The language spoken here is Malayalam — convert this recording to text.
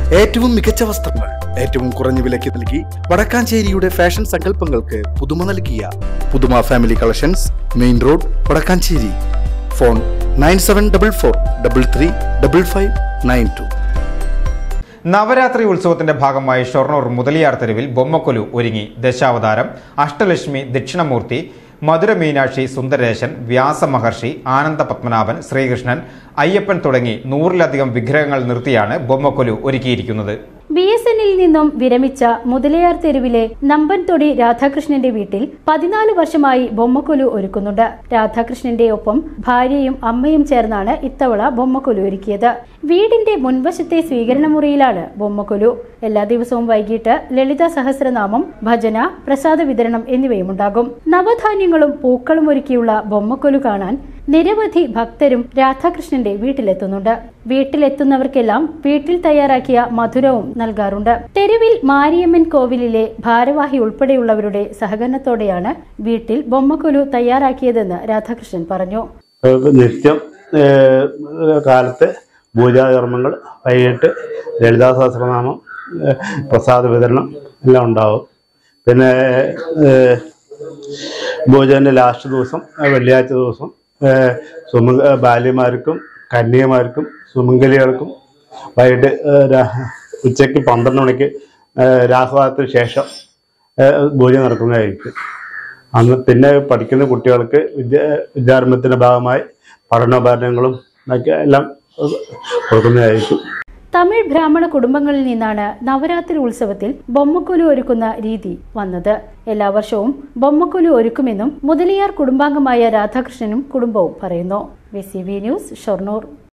ഏറ്റവും മികച്ച വസ്ത്രങ്ങൾ ഏറ്റവും കുറഞ്ഞ വിലയ്ക്ക് നൽകി വടക്കാഞ്ചേരിയുടെ ഫാഷൻ സങ്കല്പങ്ങൾക്ക് പുതുമ നൽകിയ പുതുമ family collections, main road, Vadakkanchery. Phone 9744335592. Navaratri ഉത്സവത്തിന്റെ ഭാഗമായി ഷൊർണൂർ മുതലിയാർ തെരുവിൽ ബൊമ്മക്കൊലു ഒരുങ്ങി. ദശാവതാരം, അഷ്ടലക്ഷ്മി, ദക്ഷിണമൂർത്തി, മധുര മീനാക്ഷി, സുന്ദരേശൻ, വ്യാസമഹർഷി, ആനന്ദ പത്മനാഭൻ, ശ്രീകൃഷ്ണൻ, അയ്യപ്പൻ തുടങ്ങി 100-ലധികം വിഗ്രഹങ്ങൾ നിർത്തിയാണ് ബൊമ്മക്കൊലു ഒരുക്കിയിരിക്കുന്നത്. BSNൽ നിന്നും വിരമിച്ച മുതലയാർ തെരുവിലെ നമ്പൻതൊടി രാധാകൃഷ്ണന്റെ വീട്ടിൽ 14 വർഷമായി ബൊമ്മക്കൊലു ഒരുക്കുന്നുണ്ട്. രാധാകൃഷ്ണന്റെ ഒപ്പം ഭാര്യയും അമ്മയും ചേർന്നാണ് ഇത്തവണ ബൊമ്മക്കൊലു ഒരുക്കിയത്. വീടിന്റെ മുൻവശത്തെ സ്വീകരണ മുറിയിലാണ് ബൊമ്മക്കൊലു. എല്ലാ ദിവസവും വൈകിട്ട് ലളിത സഹസ്രനാമം, ഭജന, പ്രസാദ വിതരണം എന്നിവയുമുണ്ടാകും. നവധാന്യങ്ങളും പൂക്കളും ഒരുക്കിയുള്ള ബൊമ്മക്കൊലു കാണാൻ നിരവധി ഭക്തരും രാധാകൃഷ്ണന്റെ വീട്ടിലെത്തുന്നുണ്ട്. വീട്ടിലെത്തുന്നവർക്കെല്ലാം വീട്ടിൽ തയ്യാറാക്കിയ മധുരവും നൽകാറുണ്ട്. തെരുവിൽ മാരിയമ്മൻ കോവിലിലെ ഭാരവാഹി ഉൾപ്പെടെയുള്ളവരുടെ സഹകരണത്തോടെയാണ് വീട്ടിൽ ബൊമ്മക്കൊലു തയ്യാറാക്കിയതെന്ന് രാധാകൃഷ്ണൻ പറഞ്ഞു. നിത്യം കാലത്ത് പൂജാകർമ്മങ്ങൾ, വൈകിട്ട് ലളിതാ സഹസ്രനാമം, പ്രസാദ വിതരണം എല്ലാം ഉണ്ടാവും. പിന്നെ പൂജന്റെ ലാസ്റ്റ് ദിവസം, വെള്ളിയാഴ്ച ദിവസം ബാല്യമാർക്കും കന്യമാർക്കും സുമംഗലികൾക്കും വൈകിട്ട് ഉച്ചയ്ക്ക് 12 മണിക്ക് രാഹുകാലത്തിന് ശേഷം പൂജ നടക്കുന്നതായിരിക്കും. അന്ന് പിന്നെ പഠിക്കുന്ന കുട്ടികൾക്ക് വിദ്യാരംഭത്തിന്റെ ഭാഗമായി പഠനോപകരണങ്ങളും എല്ലാം കൊടുക്കുന്നതായിരിക്കും. തമിഴ് ബ്രാഹ്മണ കുടുംബങ്ങളിൽ നിന്നാണ് നവരാത്രി ഉത്സവത്തിൽ ബൊമ്മക്കൊലു ഒരുക്കുന്ന രീതി വന്നത്. എല്ലാ വർഷവും ബൊമ്മക്കൊലു ഒരുക്കുമെന്നും മുതലിയാർ കുടുംബാംഗമായ രാധാകൃഷ്ണനും കുടുംബവും പറയുന്നു. VCV news, Shoranur.